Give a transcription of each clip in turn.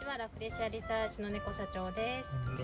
はラフレシアリサーチの猫社長です。ジ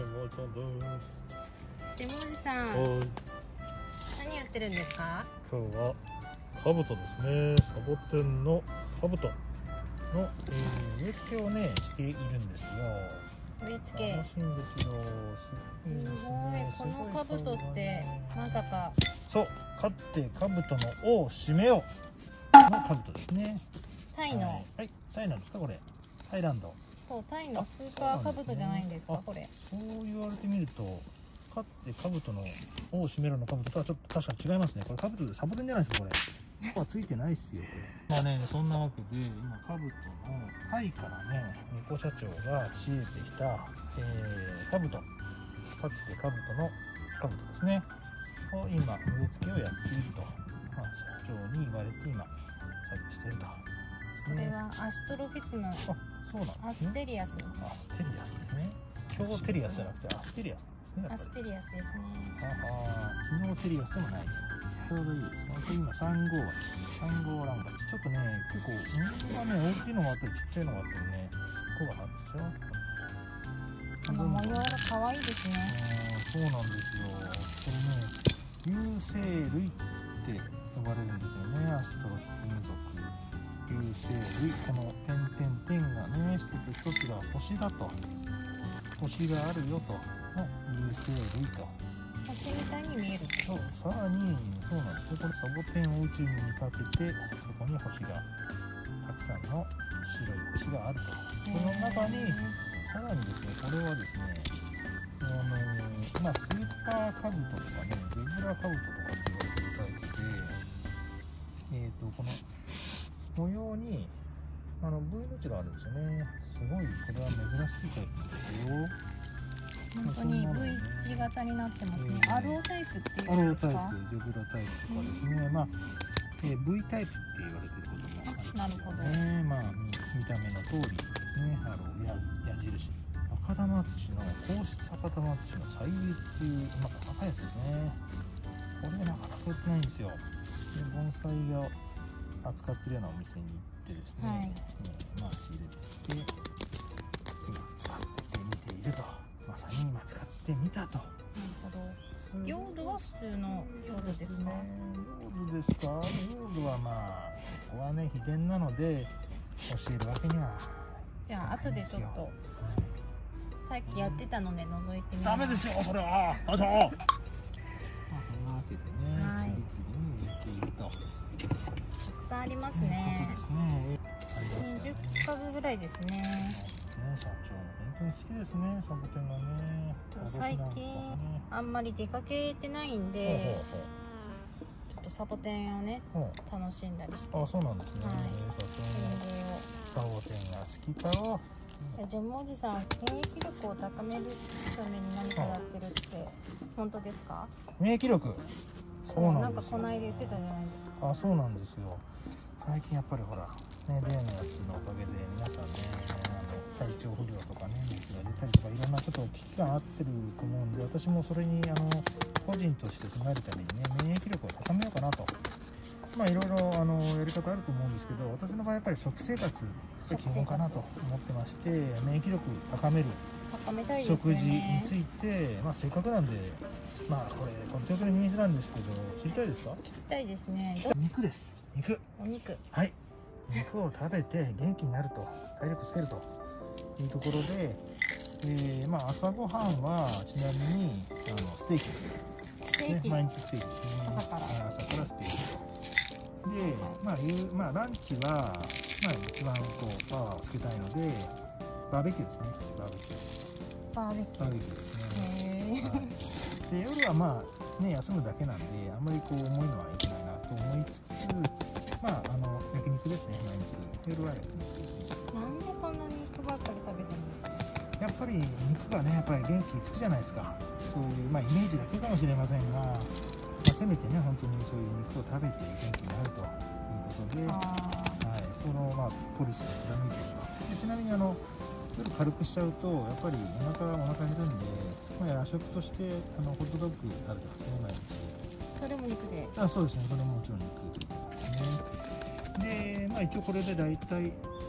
ェムおじさん、何やってるんですか？ 今日はカブトですね。サボテンのカブトの、植え付けをねしているんですよ。 植え付け。 楽しいんですよ。 すごい。このカブトってまさか。 そう、飼ってカブトの尾を締めようのカブトですね。 タイの。 はい、タイなんですかこれ？タイランド。 そう、タイのスーパーカブトじゃないんですか、これ。 そう言われてみると、飼ってカブトの尾を締めるのカブトとはちょっと確かに違いますね。これカブトでサボテンじゃないですかこれ。尾はついてないっすよこれ。まあね、そんなわけで今カブトのタイからね、猫社長が仕入れてきた、カブト、飼ってカブトのカブトですね。を今植え付けをやっていると、まあ、社長に言われて今作業していると。 これはアストロフィツのそうなんアステリアス。 アステリアスですね。今日テリアスじゃなくてアステリアスですね。 アステリアスですね。 昨日テリアスでもない。ちょうどいいですね。これ今3号鉢、3号ラン鉢。ちょっとね、結構本当はね、大きいのがあったりちっちゃいのがあったりね、ここがあるでしょ。 この模様が可愛いですね。 そうなんですよ。これね、有生類って呼ばれるんですよね。アストロヒツム属。有生類、この点々がね、一つ一つが星だと、星があるよとの有生類と。 星みたいに見える。 そう、さらにそうなんですね。これサボテンを宇宙に見立てて、そこに星がたくさんの白い星があると。その中にさらにですね、これはですね、まあスーパーカブトとかね、ゼブラカブトとかって言われてるタイプで、この模様にV の字があるんですよね。すごいこれは珍しいタイプですよ。 本当に V 字型になってますね。アロータイプっていうんですか？ アロータイプ、ゼブラタイプとかですね。まあ、V タイプって言われてることもあるんですよね。 なるほど。 まあ見た目の通りですね。矢印。赤玉土の硬質赤玉土の彩油っていう細かいやつですね。これなかなか売ってないんですよ。で盆栽を扱ってるようなお店に行ってですね、まあ仕入れてきて今使ってみていると、まさに今使ってみたと。なるほど。用土は普通の用土ですか？ 用土ですか？用土はまあここはね秘伝なので教えるわけには。 じゃあ後でちょっとさっきやってたので覗いてみます。 ダメですよそれは。そんなわけでね、次々に植えていると。 たくさんありますね。20株ぐらいですね。 社長も本当に好きですね、サボテンがね。 最近あんまり出かけてないんで、ちょっとサボテンをね楽しんだりして。 あ、そうなんですね。サボテンが好きかろ。 ジェムおじさん、免疫力を高めるために何かやってるって本当ですか？ 免疫力。 そうなんかこの間言ってたじゃないですか。 あ、そうなんですよ。最近やっぱりほらね、例のやつのおかげで皆さんね、体調不良とかね、熱が出たりとかいろんなちょっと危機があってると思うんで、私もそれに個人として備えるためにね、免疫力を高めようかなと。まあいろいろやり方あると思うんですけど、私の場合やっぱり食生活が基本かなと思ってまして、免疫力高める食事について、まあせっかくなんで、まあこれ調子の秘密なんですけど、知りたいですか？ 知りたいですね。 肉です。肉。 お肉。 はい。肉を食べて元気になると、体力つけるというところで、まあ朝ごはんはちなみにステーキです。 ステーキ。 毎日ステーキですね。朝からステーキと。で、まあランチはまあ一番こうパワーをつけたいのでバーベキューですね。バーベキューですね。で夜はまあね休むだけなんであんまりこう重いのはいけないなと思いつつ、まあ焼肉ですね。毎日夜は焼肉。なんでそんな肉ばっかり食べてるんですか？ やっぱり肉がねやっぱり元気つくじゃないですか。そういうまあイメージだけかもしれませんが、せめてね本当にそういう肉を食べて元気になるということで、はい、そのまあポリシーを貫いていると。ちなみに夜軽くしちゃうとやっぱりお腹減るんで、まあ、夜食としてホットドッグ食べてますね毎日。 それも肉で？ そうですね、それももちろん肉ですね。でまあ一応これで大体そ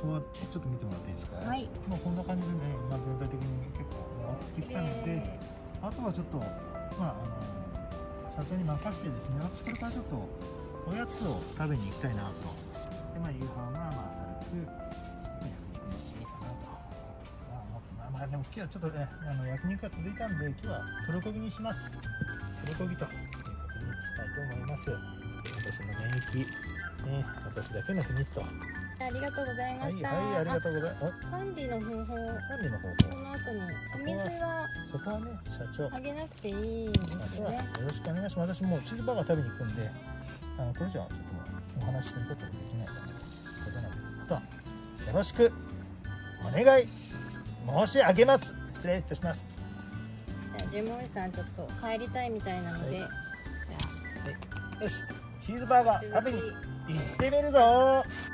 そうちょっと見てもらっていいですか。 はい。 まあこんな感じでね、今全体的に結構回ってきたので、あとはちょっとまあ社長に任せてですね、私これからちょっとおやつを食べに行きたいなと。でまあ夕飯はまあ軽く焼肉にしていいかなと。まあでも今日はちょっとね焼肉が続いたんで、今日はプルコギにします。プルコギということにしたいと思います。私の免疫ね、私だけの秘密と。 ありがとうございました。 はい、ありがとうございます。 管理の方法。 管理の方法。 この後にお水はそこはね、社長。 あげなくていいですよね。 よろしくお願いします。私もうチーズバーガー食べに行くんで、これじゃちょっとお話しすることもできないことなので、あとはよろしくお願い申し上げます。失礼いたします。 じゃあジェモリさんちょっと帰りたいみたいなので、 よし、チーズバーガー食べに行ってみるぞー。